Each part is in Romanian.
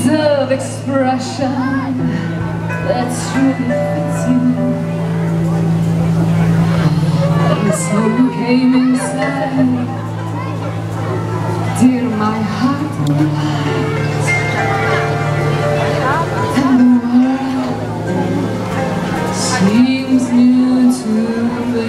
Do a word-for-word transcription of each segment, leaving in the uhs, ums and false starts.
of expression that truly fits you. And so you came inside, dear, my heart will light, and the world seems new to me.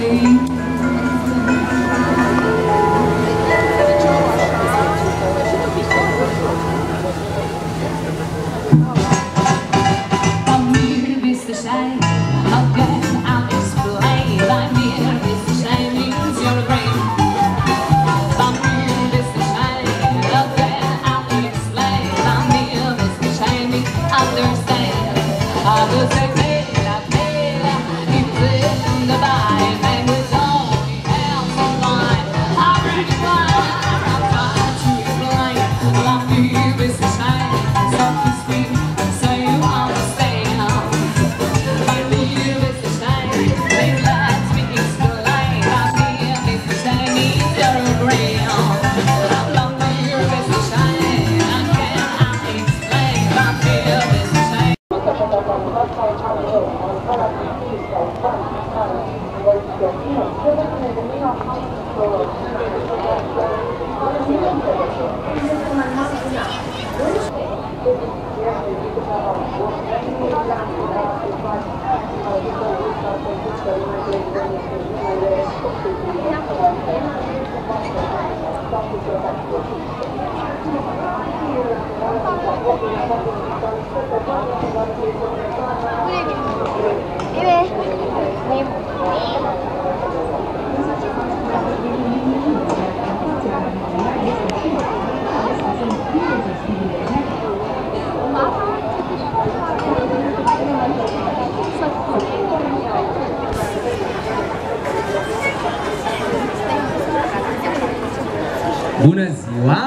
Bună ziua!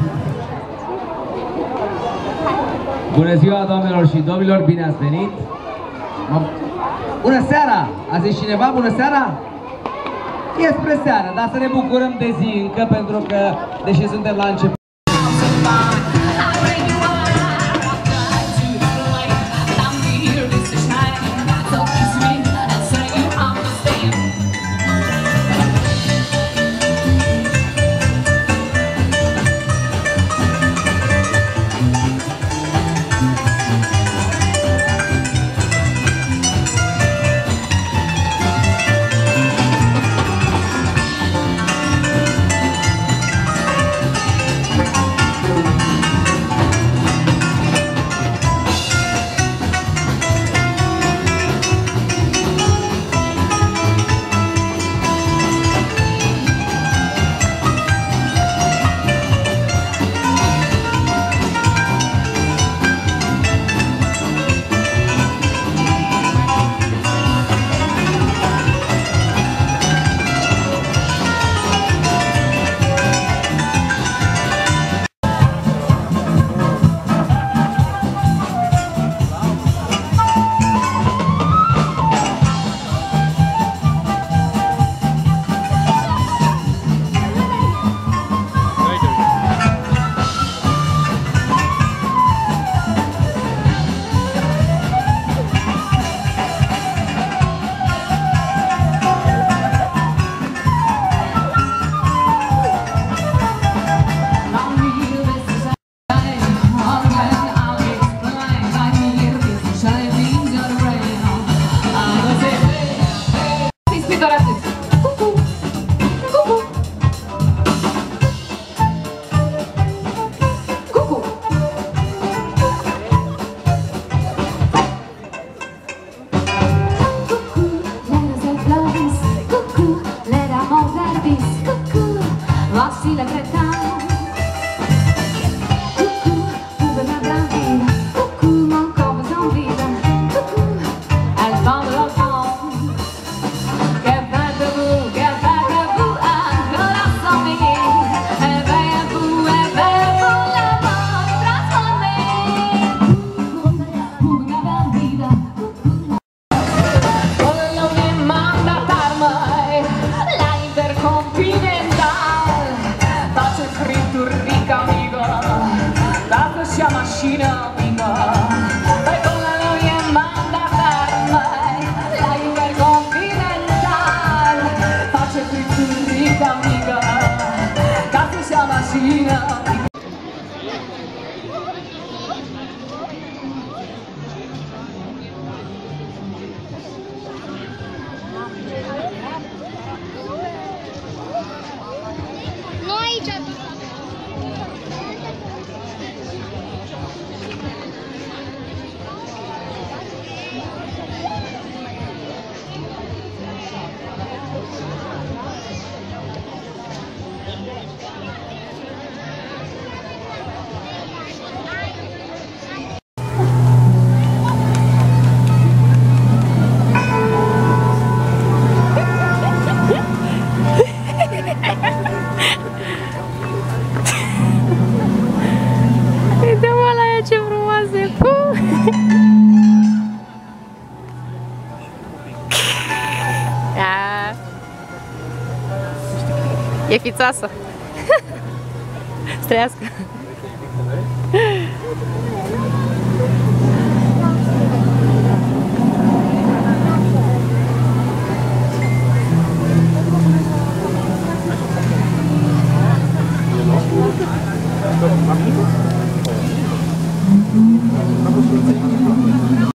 Bună ziua, doamnelor și domnilor, bine ați venit! Bună seara! A zis cineva bună seara? E spre seară, dar să ne bucurăm de zi încă, pentru că, deși suntem la început, macchina Păi până nu e mandatar, mai la intercontinental face friturica mică ca să se mașină. Nu aici. Uite-mă la ea ce frumoasă e! E fițoasă! Străiască!